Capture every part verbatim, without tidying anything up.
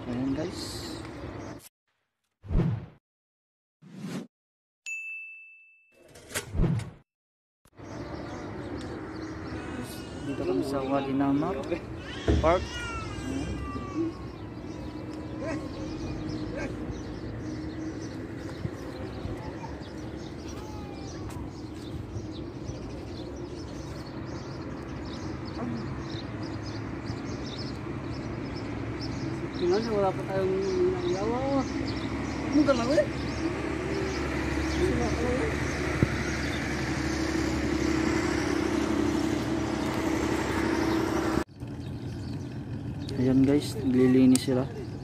Ayan guys. Dito kami sa Wadi Namar Park. Tingnan niyo, wala pa tayong naiyawa. Ano ka lang eh? Ayan guys, naglilinis sila.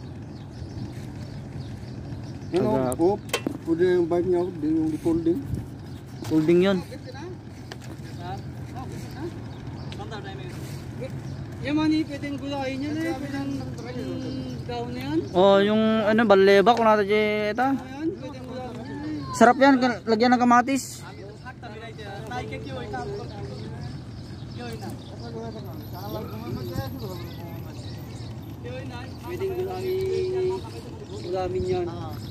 Ano po? Pwede yung bike niya, yung folding. Folding yun. Yung mani, pwedeng gulayin yan eh. Pwedeng gawin na yan. Oh, yung ano, baleba kung natin dyan ito. Ayan, pwedeng gulayin yan eh. Sarap yan, lagyan ng kamatis. Pwedeng gulayin, gulamin yan.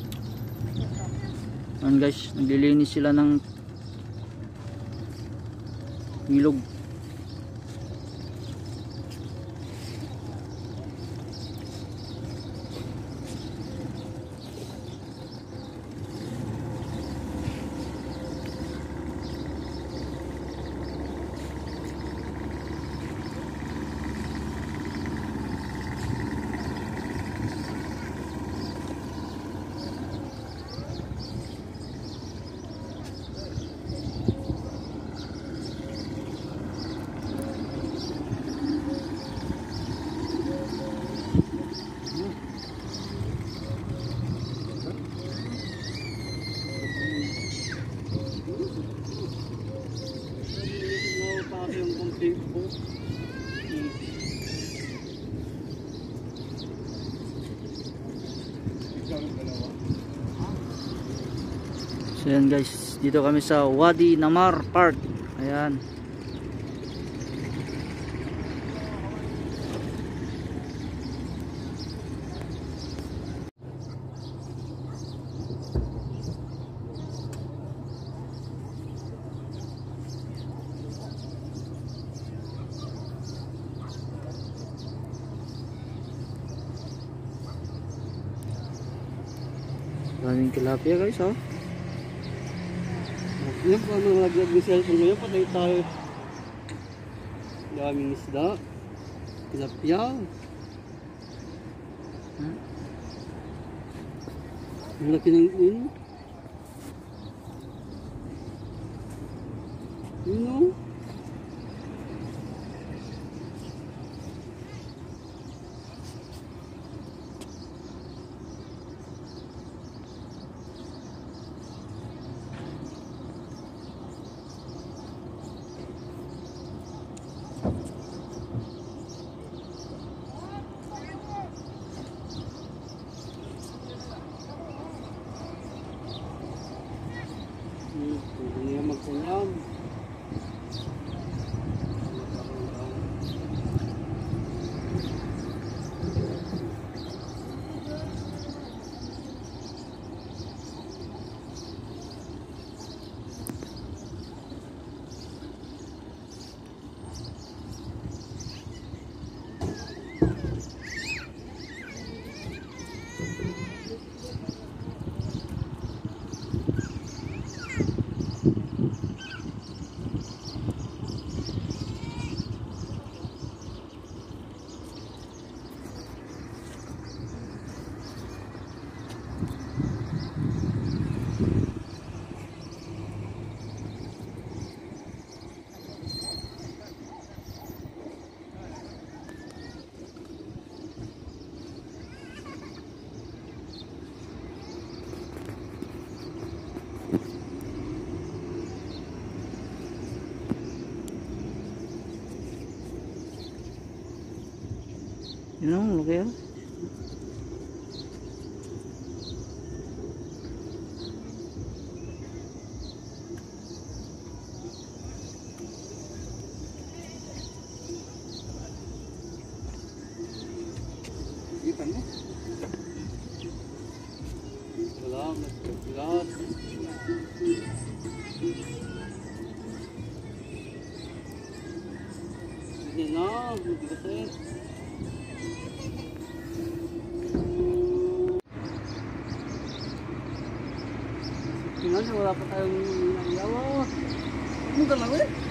Ayan guys, naglilinis sila ng ilog. So yan guys, dito kami sa Wadi Namar Park. Ayan. Daming tilapia guys, oh. Yan po ang nalaglag ni cellphone ngayon, patay tayo. Daming isda. Tilapia. Hmm? Ang laki ng yun. Yun o. Hindi na magkunyam. Yun ang laki ah. Ipan mo. Wala, mas bigat. Hindi na, mabigat eh. Tingnan niyo, wala pa tayong ilaw. Ano ka lang eh?